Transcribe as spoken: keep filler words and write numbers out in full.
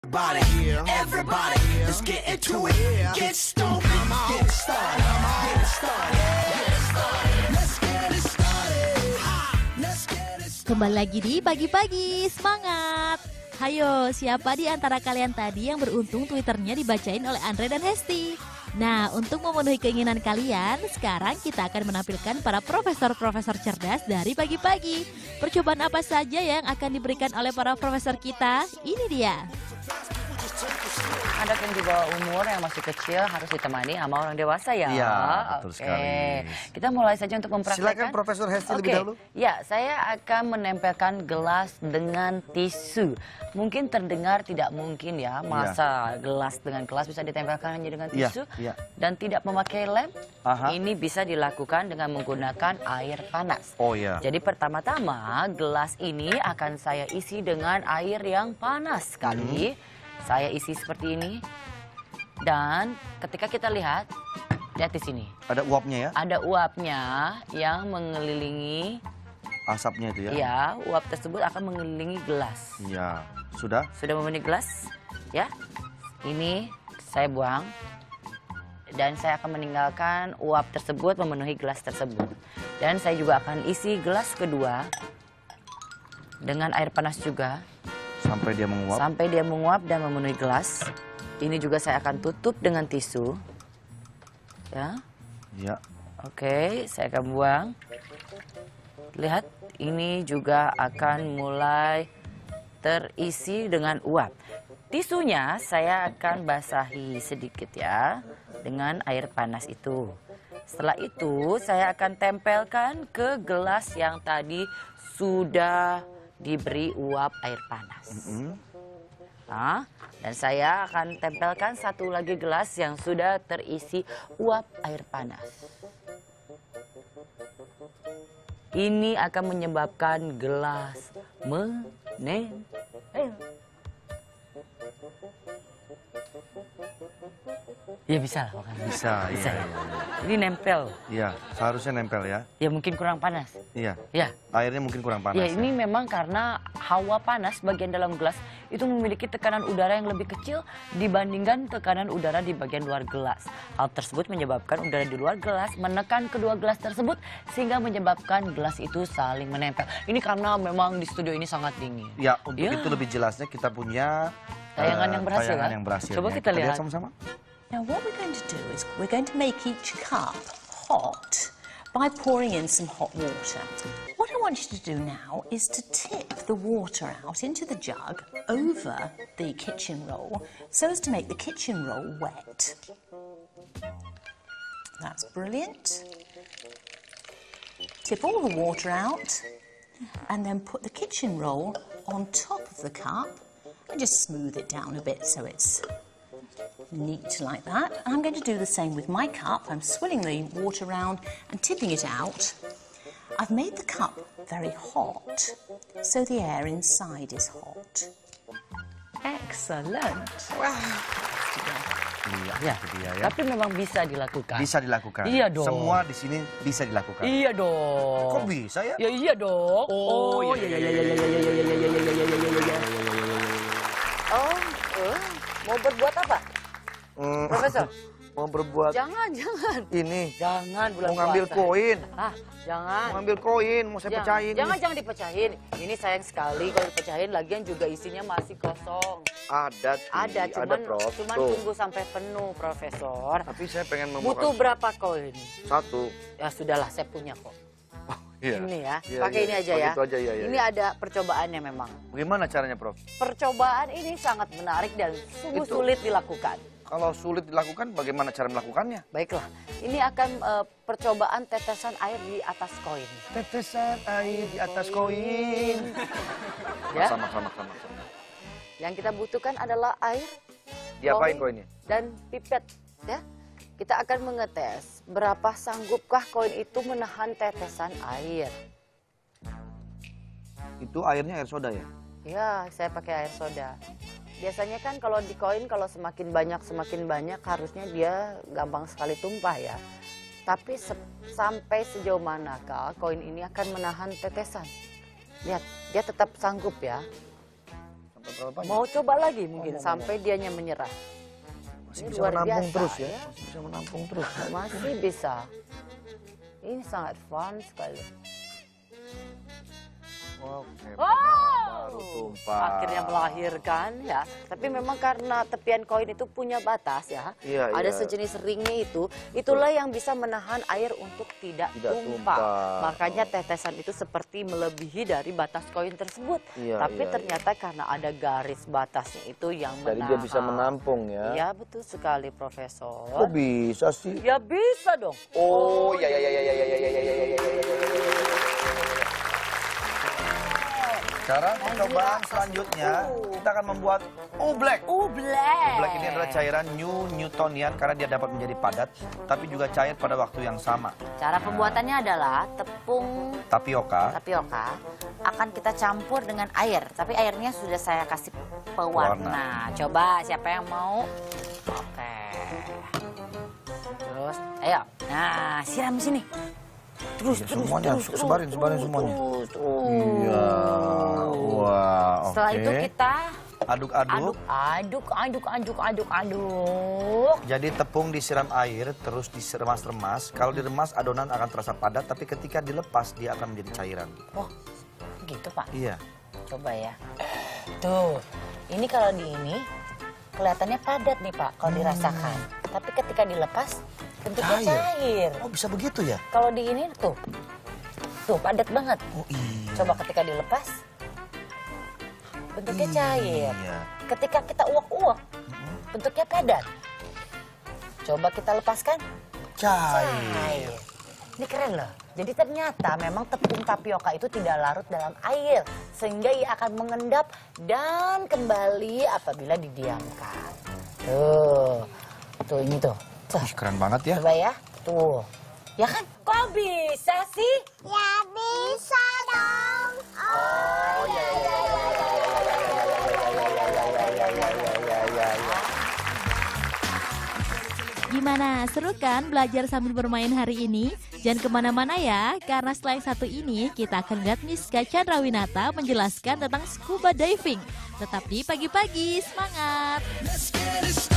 Everybody, everybody, let's get into it. Get stoned, get it started, get it started, get it started. Let's get it started. Let's get it started. Kembali lagi di pagi-pagi, semangat. Hayo, siapa di antara kalian tadi yang beruntung Twitternya dibacain oleh Andre dan Hesti? Nah, untuk memenuhi keinginan kalian, sekarang kita akan menampilkan para profesor-profesor cerdas dari pagi-pagi. Percobaan apa saja yang akan diberikan oleh para profesor kita? Ini dia. Anak yang di bawah umur yang masih kecil harus ditemani sama orang dewasa ya. Iya, betul Oke. sekali. Kita mulai saja untuk mempraktekkan. Silakan Profesor Hesti Oke. lebih dahulu. Ya, saya akan menempelkan gelas dengan tisu. Mungkin terdengar tidak mungkin ya, masa gelas dengan gelas bisa ditempelkan hanya dengan Iya, tisu iya. dan tidak memakai lem. Aha. Ini bisa dilakukan dengan menggunakan air panas. Oh ya. Jadi pertama-tama gelas ini akan saya isi dengan air yang panas sekali. Hmm. Saya isi seperti ini. Dan ketika kita lihat, lihat di sini. Ada uapnya ya? Ada uapnya yang mengelilingi, Asapnya itu ya? ya, uap tersebut akan mengelilingi gelas. Iya. Sudah? Sudah memenuhi gelas, ya. Ini saya buang. Dan saya akan meninggalkan uap tersebut memenuhi gelas tersebut. Dan saya juga akan isi gelas kedua dengan air panas juga. Sampai dia menguap? Sampai dia menguap dan memenuhi gelas. Ini juga saya akan tutup dengan tisu. Ya. Iya. Oke, saya akan buang. Lihat, ini juga akan mulai terisi dengan uap. Tisunya saya akan basahi sedikit ya dengan air panas itu. Setelah itu saya akan tempelkan ke gelas yang tadi sudah diberi uap air panas. Mm-hmm. Nah, dan saya akan tempelkan satu lagi gelas yang sudah terisi uap air panas. Ini akan menyebabkan gelas menempel. Ya bisa lah. Bisa, Bisa iya. ya. Ini nempel. Iya, seharusnya nempel ya. Ya mungkin kurang panas. Iya. Ya. Airnya mungkin kurang panas. Ya ini memang karena hawa panas bagian dalam gelas itu memiliki tekanan udara yang lebih kecil dibandingkan tekanan udara di bagian luar gelas. Hal tersebut menyebabkan udara di luar gelas menekan kedua gelas tersebut sehingga menyebabkan gelas itu saling menempel. Ini karena memang di studio ini sangat dingin. Ya, untuk Ya. itu lebih jelasnya kita punya Tayangan eh, yang berhasil, tayangan kan? yang berhasil. Coba kita lihat. sama-sama. Now what we're going to do is we're going to make each cup hot by pouring in some hot water. What I want you to do now is to tip the water out into the jug over the kitchen roll so as to make the kitchen roll wet. That's brilliant. Tip all the water out and then put the kitchen roll on top of the cup and just smooth it down a bit so it's neat like that. And I'm going to do the same with my cup. I'm swilling the water around and tipping it out. I've made the cup very hot, so the air inside is hot. Excellent. Iya, Ya. itu dia ya. Tapi memang bisa dilakukan. Bisa dilakukan. Iya dong. Semua di sini bisa dilakukan. Iya dong. Kok bisa ya? Ya iya dong. Oh, iya iya, iya iya iya iya iya iya iya iya iya iya iya. Oh, eh, mau berbuat apa, Hmm, Profesor? mau berbuat Jangan, jangan. ini. Jangan bulan Mau ngambil puasa. koin. Ah, jangan. Mau ngambil koin, mau saya Jangan, pecahin. jangan, jangan dipecahin. Ini sayang sekali kalau dipecahin, lagian juga isinya masih kosong. Ada, Ci. Ada, cuman, Prof. cuman Tuh. tunggu sampai penuh, Profesor. Tapi saya pengen Butuh membuka berapa koin? satu. Ya sudahlah, saya punya kok. Iya. Ini ya, Iya, pakai iya. ini aja Pakai ya. itu aja, iya, iya, Ini iya. ada percobaannya memang. Bagaimana caranya, Prof? Percobaan ini sangat menarik dan sungguh Itu- sulit dilakukan. Kalau sulit dilakukan, bagaimana cara melakukannya? Baiklah, ini akan eh, percobaan tetesan air di atas koin. Tetesan air di atas koin. Ya. Sama, sama, sama, sama. Yang kita butuhkan adalah air, Diapain koin, koinnya? dan pipet. Ya, kita akan mengetes berapa sanggupkah koin itu menahan tetesan air. Itu airnya air soda ya? Ya, saya pakai air soda. Biasanya kan kalau di koin kalau semakin banyak semakin banyak harusnya dia gampang sekali tumpah ya. Tapi se sampai sejauh manakah koin ini akan menahan tetesan? Lihat, dia tetap sanggup ya. Berapa banyak? Mau coba lagi mungkin sampai dianya menyerah. Masih Ini bisa luar menampung biasa, terus ya? ya. Masih bisa menampung terus. Masih bisa. Ini sangat fun sekali. Oke. Wow. Baru tumpah. Akhirnya melahirkan ya. Tapi memang karena tepian koin itu punya batas ya. Iya, Ada iya. sejenis ringnya itu. Itulah yang bisa menahan air untuk tidak, Tidak tumpah. tumpah. Makanya tetesan itu seperti melebihi dari batas koin tersebut. Iya, Tapi iya, ternyata karena ada garis batasnya itu yang Jadi menahan. dia bisa menampung ya? Iya betul sekali Profesor. Kok bisa sih? Ya bisa dong. Oh, ya ya ya ya ya ya ya ya ya ya ya ya. Sekarang percobaan selanjutnya kita akan membuat oblek. Oblek. Oblek ini adalah cairan new Newtonian karena dia dapat menjadi padat, tapi juga cair pada waktu yang sama. Cara pembuatannya adalah tepung Tapioka. tapioka akan kita campur dengan air, tapi airnya sudah saya kasih pewarna. Coba siapa yang mau? Oke. Terus, ayo. Nah, siram sini. Terus, Iya, terus, semuanya, terus, terus, sebarin, sebarin terus, semuanya. Terus, terus. Iya. Wah, oke. Setelah itu kita aduk-aduk. aduk, aduk, aduk, aduk, aduk. Jadi tepung disiram air, terus diremas-remas. Kalau diremas adonan akan terasa padat, tapi ketika dilepas dia akan menjadi cairan. Oh, gitu Pak. Iya. Coba ya. Tuh, ini kalau di ini kelihatannya padat nih Pak kalau dirasakan. Tapi ketika dilepas bentuknya Cair. cair. Oh, bisa begitu ya? Kalau di ini tuh, tuh padat banget. Oh iya. Coba ketika dilepas, bentuknya cair. Iya. Ketika kita uak-uak, bentuknya padat. Coba kita lepaskan, Cair. cair. Ini keren loh. Jadi ternyata memang tepung tapioka itu tidak larut dalam air. Sehingga ia akan mengendap dan kembali apabila didiamkan. Tuh, tuh ini tuh. Tuh. Ih, keren banget ya. Coba ya, tuh. Ya kan? Kok bisa sih? Ya bisa dong. Oh, ya ya ya Gimana, seru kan belajar sambil bermain hari ini? Jangan kemana-mana ya, karena setelah yang satu ini kita akan lihat Miss Chandrawinata menjelaskan tentang scuba diving. Tetap di pagi-pagi, semangat! Let's get it started.